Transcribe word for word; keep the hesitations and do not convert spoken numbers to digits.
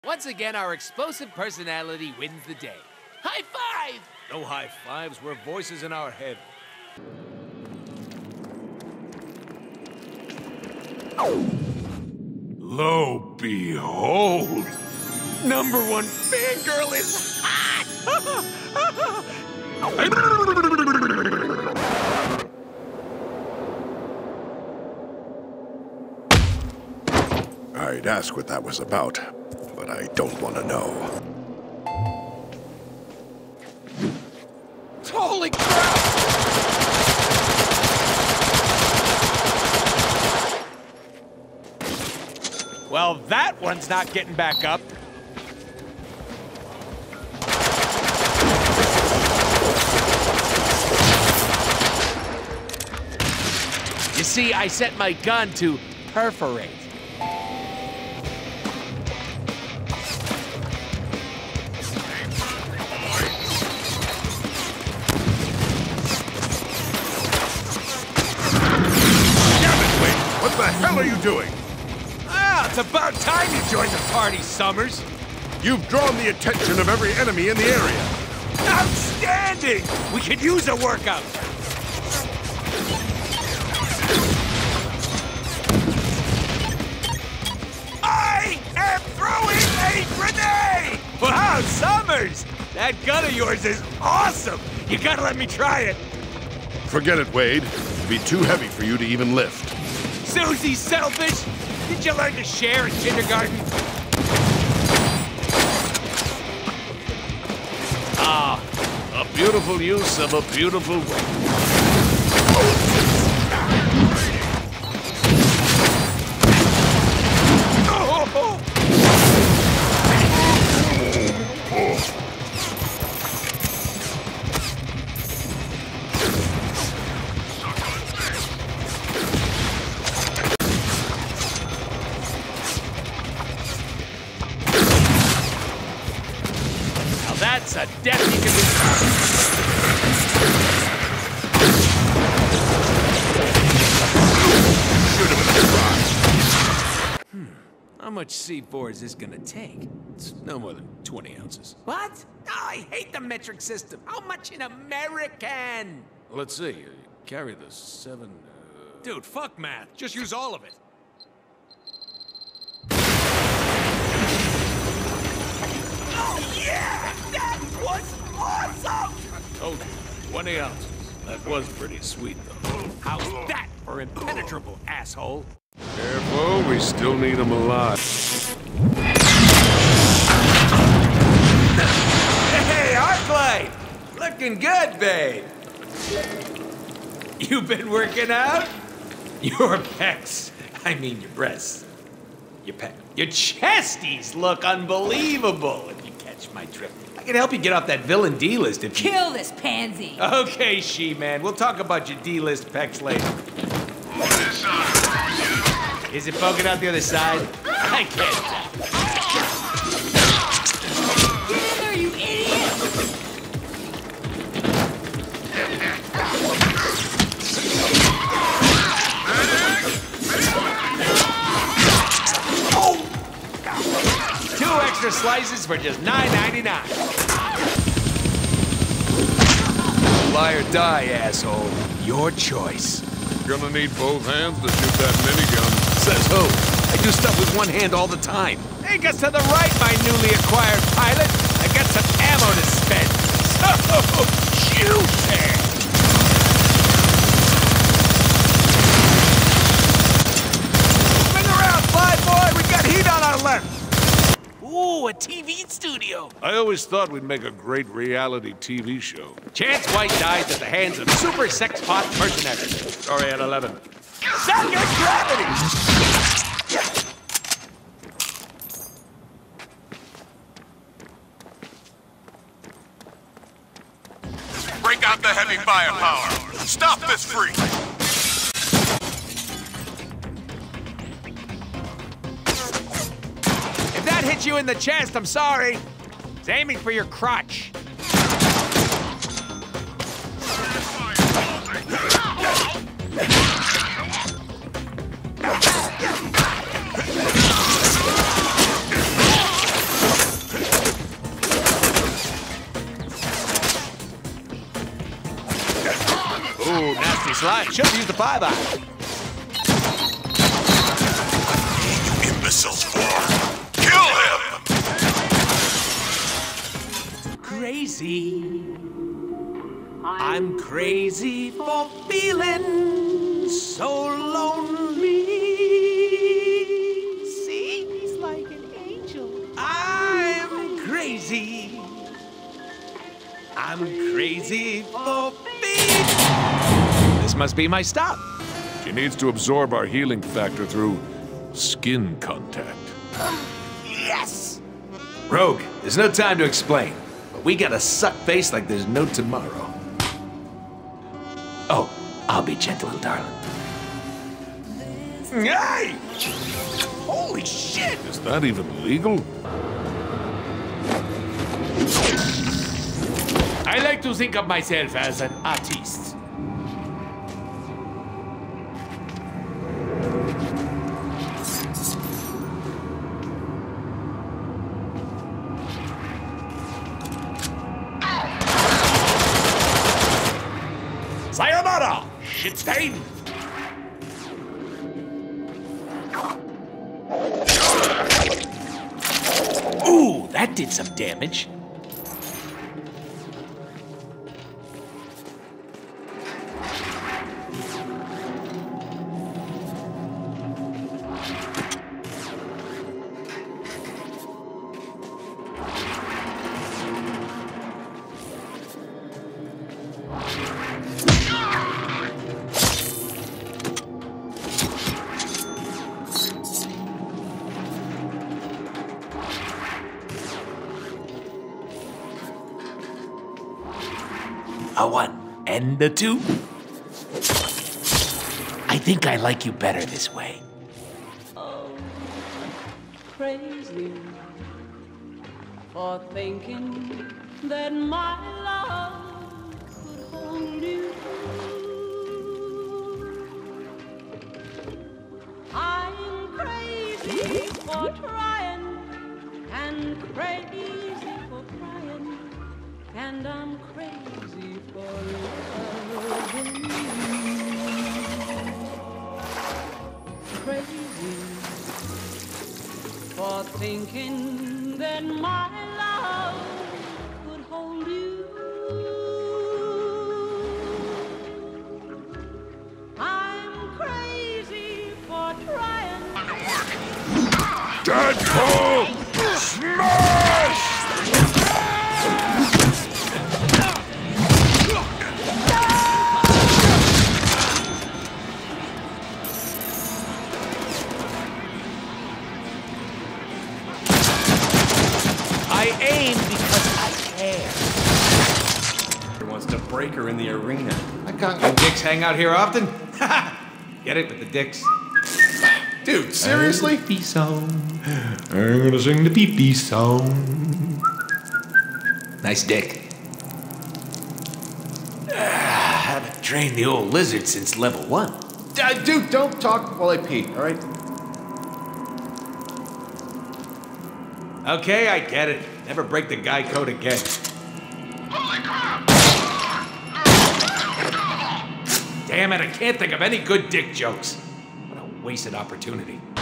Once again, our explosive personality wins the day. High five! No high fives, we're voices in our head. Lo behold! Number one fangirl is hot! I'd ask what that was about, but I don't want to know. Holy crap! Well, that one's not getting back up. You see, I set my gun to perforate. What the hell are you doing? Ah, it's about time you joined the party, Summers. You've drawn the attention of every enemy in the area. Outstanding! We could use a workout. I am throwing a grenade! Wow, Summers! That gun of yours is awesome! You gotta let me try it. Forget it, Wade. It'd be too heavy for you to even lift. Susie Selfish! Did you learn to share in kindergarten? Ah, a beautiful use of a beautiful weapon. That's a death you can be. Should have been a try. Hmm. How much C four is this gonna take? It's no more than twenty ounces. What? Oh, I hate the metric system. How much in American? Let's see. You carry the seven. Uh... Dude, fuck math. Just use all of it. Oh, yeah! That was awesome! Told you, twenty ounces. That was pretty sweet, though. How's that for impenetrable, asshole? Careful, we still need him alive. Hey, Arclight! Looking good, babe. You been working out? Your pecs. I mean your breasts. Your pec. Your chesties look unbelievable, if you catch my drift. I can help you get off that villain D-list if you... Kill this pansy! Okay, she-man. We'll talk about your D-list pecs later. Is it poking out the other side? I can't tell. Get in there, you idiot! Oh! Two extra slices for just nine ninety-nine. Lie or die, asshole. Your choice. Gonna need both hands to shoot that minigun. Says who? I do stuff with one hand all the time. Take us to the right, my newly acquired pilot. I got some ammo to spend. So juicy! Swing around, fly boy. We got heat on our left. Ooh, a T V studio. I always thought we'd make a great reality T V show. Chance White dies at the hands of super sex pot mercenaries. Story at eleven. Second gravity! Break out the heavy firepower. Stop this freak! If that hit you in the chest, I'm sorry. It's aiming for your crotch. Thanks a lot. Should have used the five eye. You imbeciles for. Kill him! Crazy. I'm crazy for feeling so lonely. See? He's like an angel. I'm crazy. I'm crazy for feeling. This must be my stop. She needs to absorb our healing factor through skin contact. Yes! Rogue, there's no time to explain, but we gotta suck face like there's no tomorrow. Oh, I'll be gentle, darling. Hey! Holy shit! Is that even legal? I like to think of myself as an artist. Sayonara, shitstain! Ooh, that did some damage. A one and a two. I think I like you better this way. Oh, crazy for thinking that my love could hold you. I'm crazy for trying and crazy for crying, and I'm crazy for loving you. Crazy for thinking that my love could hold you. I'm crazy for trying. Deadpool! Smash! I aim because I care. Wants to break her in the arena. I can't. You dicks hang out here often? Get it with the dicks. Dude, seriously? Pee-pee song. I'm gonna sing the pee-pee song. Nice dick. Ah, haven't trained the old lizard since level one. Uh, dude, don't talk while I pee, all right? Okay, I get it. Never break the guy code again. Holy crap! Damn it, I can't think of any good dick jokes. What a wasted opportunity.